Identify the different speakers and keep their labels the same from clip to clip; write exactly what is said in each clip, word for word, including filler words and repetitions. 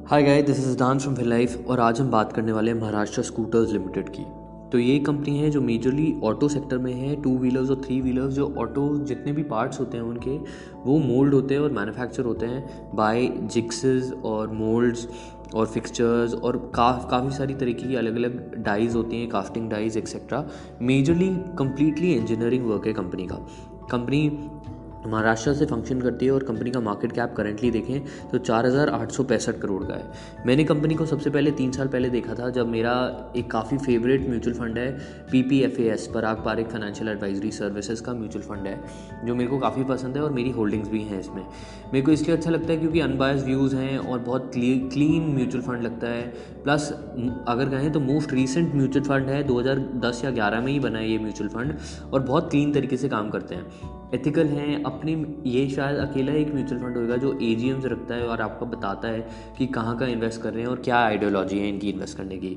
Speaker 1: Hi guys, this is dance from life और आज हम बात करने वाले हैं महाराष्ट्र स्कूटर्स लिमिटेड की। तो ये कंपनी है जो मेजरली ऑटो सेक्टर में है। टू व्हीलर्स और थ्री व्हीलर्स जो ऑटो जितने भी पार्ट्स होते हैं उनके वो मोल्ड होते हैं और मैन्युफैक्चर होते हैं बाय जिक्सेस और मोल्ड्स और फिक्सचर्स और का काफ़ी सारी तरीके की अलग अलग डाइज होती हैं, casting dies etcetera. Majorly completely engineering work है कंपनी का। कंपनी महाराष्ट्र से फंक्शन करती है और कंपनी का मार्केट कैप करेंटली देखें तो चार हज़ार आठ सौ पैंसठ करोड़ का है। मैंने कंपनी को सबसे पहले तीन साल पहले देखा था जब मेरा एक काफ़ी फेवरेट म्यूचुअल फंड है P P F A S, Parag Parikh financial advisory services का म्यूचुअल फंड है जो मेरे को काफ़ी पसंद है और मेरी होल्डिंग्स भी हैं इसमें। मेरे को इसलिए अच्छा लगता है क्योंकि अनबायस्ड व्यूज़ हैं और बहुत क्लीन म्यूचुअल फंड लगता है। प्लस अगर कहें तो मोस्ट रीसेंट म्यूचुअल फंड है, दो हज़ार दस या ग्यारह में ही बना है ये म्यूचुअल फंड और बहुत क्लीन तरीके से काम करते हैं, एथिकल हैं अपनी। ये शायद अकेला एक म्यूचुअल फंड होगा जो ए जी एम्स रखता है और आपको बताता है कि कहाँ का इन्वेस्ट कर रहे हैं और क्या आइडियोलॉजी है इनकी इन्वेस्ट करने की।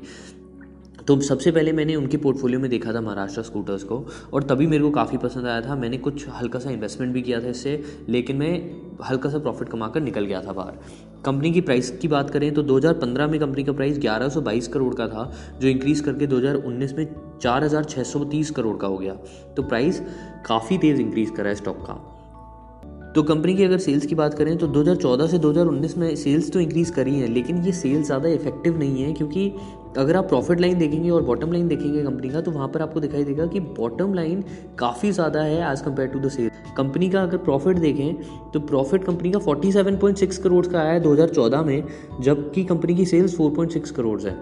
Speaker 1: तो सबसे पहले मैंने उनके पोर्टफोलियो में देखा था महाराष्ट्र स्कूटर्स को और तभी मेरे को काफ़ी पसंद आया था। मैंने कुछ हल्का सा इन्वेस्टमेंट भी किया था इससे, लेकिन मैं हल्का सा प्रॉफिट कमाकर निकल गया था बाहर। कंपनी की प्राइस की बात करें तो दो हज़ार पंद्रह में कंपनी का प्राइस ग्यारह सौ बाईस करोड़ का था जो इंक्रीज़ करके दो हज़ार उन्नीस में चार हज़ार छः सौ तीस करोड़ का हो गया। तो प्राइस काफ़ी तेज़ इंक्रीज़ करा है स्टॉक का। तो कंपनी की अगर सेल्स की बात करें तो दो हज़ार चौदह से दो हज़ार उन्नीस में सेल्स तो इंक्रीज़ करी है, लेकिन ये सेल्स ज़्यादा इफेक्टिव नहीं है क्योंकि अगर आप प्रॉफिट लाइन देखेंगे और बॉटम लाइन देखेंगे कंपनी का तो वहाँ पर आपको दिखाई देगा कि बॉटम लाइन काफ़ी ज़्यादा है as compare to the sale. Company का अगर प्रॉफिट देखें तो प्रॉफिट कंपनी का सैंतालीस पॉइंट छह करोड़ का आया है दो हज़ार चौदह में, जबकि कंपनी की सेल्स चार पॉइंट छह करोड़ है।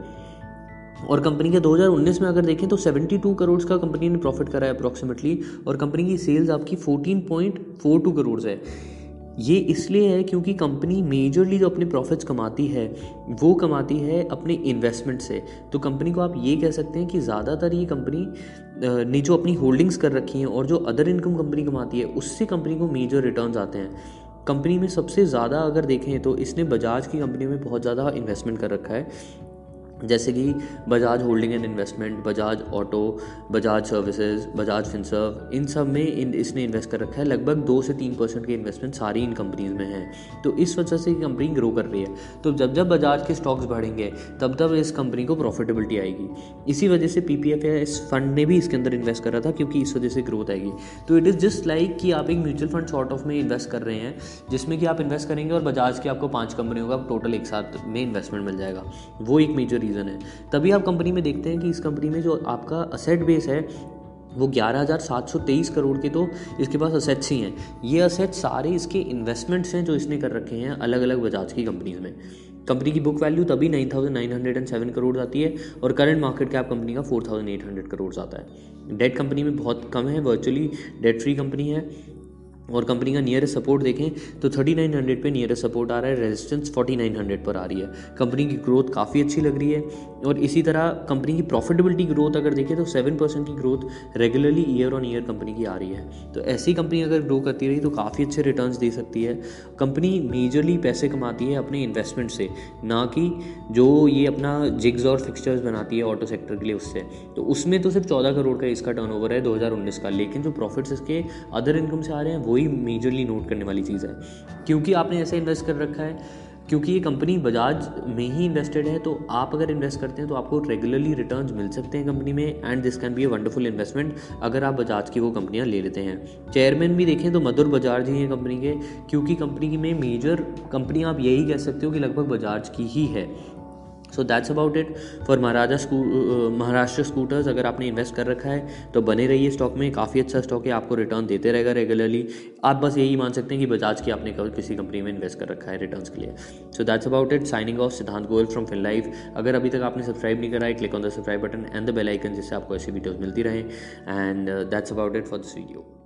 Speaker 1: और कंपनी के दो हज़ार उन्नीस में अगर देखें तो बहत्तर करोड़ का कंपनी ने प्रॉफिट करा है अप्रॉक्सीमेटली और कंपनी की सेल्स आपकी चौदह पॉइंट चार दो करोड़ है। ये इसलिए है क्योंकि कंपनी मेजरली जो अपने प्रॉफिट्स कमाती है वो कमाती है अपने इन्वेस्टमेंट से। तो कंपनी को आप ये कह सकते हैं कि ज़्यादातर ये कंपनी ने जो अपनी होल्डिंग्स कर रखी हैं और जो अदर इनकम कंपनी कमाती है उससे कंपनी को मेजर रिटर्न्स आते हैं। कंपनी में सबसे ज़्यादा अगर देखें तो इसने बजाज की कंपनी में बहुत ज़्यादा इन्वेस्टमेंट कर रखा है, जैसे कि Bajaj holding and investment, Bajaj auto, Bajaj services, Bajaj Finserv, इन सब में इन इसने इन्वेस्ट कर रखा है। लगभग दो से तीन परसेंट के इन्वेस्टमेंट सारी इन कंपनीज में हैं। तो इस वजह से कंपनी ग्रो कर रही है। तो जब जब बजाज के स्टॉक्स बढ़ेंगे तब तब इस कंपनी को प्रॉफिटेबिलिटी आएगी। इसी वजह से पी पी एफ इस फंड ने भी इसके अंदर इन्वेस्ट करा था क्योंकि इस वजह से ग्रोथ आएगी। तो इट इज़ जस्ट लाइक कि आप एक म्यूचुअल फंड शॉर्ट ऑफ में इन्वेस्ट कर रहे हैं जिसमें कि आप इन्वेस्ट करेंगे और बजाज की आपको पाँच कंपनियों का टोटल एक साथ में इन्वेस्टमेंट मिल जाएगा। वो एक मेजर रीज़न है। तभी आप कंपनी में देखते हैं कि इस कंपनी में जो आपका असेट बेस है वो ग्यारह हज़ार सात सौ तेईस करोड़ के तो इसके पास असेट्स ही हैं। ये असेट्स सारे इसके इन्वेस्टमेंट्स हैं जो इसने कर रखे हैं अलग अलग बजाज की कंपनीज में। कंपनी की बुक वैल्यू तभी नौ हज़ार नौ सौ सात करोड़ आती है और करंट मार्केट कैप कंपनी का चार हज़ार आठ सौ करोड़ आता है। डेट कंपनी में बहुत कम है, वर्चुअली डेट फ्री कंपनी है। और कंपनी का नियरेस्ट सपोर्ट देखें तो उनतालीस सौ पे नियरेस्ट सपोर्ट आ रहा है, रेजिस्टेंस उनचास सौ पर आ रही है। कंपनी की ग्रोथ काफ़ी अच्छी लग रही है और इसी तरह कंपनी की प्रॉफिटेबिलिटी ग्रोथ अगर देखें तो सात परसेंट की growth regularly year on year company की आ रही है। तो ऐसी कंपनी अगर ग्रो करती रही तो काफ़ी अच्छे रिटर्न्स दे सकती है। कंपनी मेजरली पैसे कमाती है अपने इन्वेस्टमेंट से, ना कि जो ये अपना जिग्स और फिक्सचर्स बनाती है ऑटो सेक्टर के लिए उससे। तो उसमें तो सिर्फ चौदह करोड़ का इसका टर्नओवर है दो हज़ार उन्नीस का, लेकिन जो प्रॉफिट्स इसके अदर इनकम से आ रहे हैं वही मेजरली नोट करने वाली चीज़ है। क्योंकि आपने ऐसे इन्वेस्ट कर रखा है, क्योंकि ये कंपनी बजाज में ही इन्वेस्टेड है, तो आप अगर इन्वेस्ट करते हैं तो आपको रेगुलरली रिटर्न्स मिल सकते हैं कंपनी में and this can be a wonderful investment अगर आप बजाज की वो कंपनियां ले लेते हैं। चेयरमैन भी देखें तो मधुर बजाज ही हैं कंपनी के, क्योंकि कंपनी में मेजर कंपनी आप यही कह सकते हो कि लगभग बजाज की ही है। So that's about it for Maharaja स्कू महाराष्ट्र स्कूटर्स। अगर आपने इन्वेस्ट कर रखा है तो बने रहिए स्टॉक में, काफ़ी अच्छा स्टॉक है, आपको रिटर्न देते रहेगा रेगुलरली। आप बस यही मान सकते हैं कि बजाज की आपने किसी कंपनी में इन्वेस्ट कर रखा है रिटर्न्स के लिए। So that's about it, signing off, Siddhant Goyal from fin life. अगर अभी तक आपने सब्सक्राइब नहीं करा है, click on the subscribe button and the bell icon जिससे आपको ऐसी वीडियोज़ मिलती रहें। And that's about it for this video.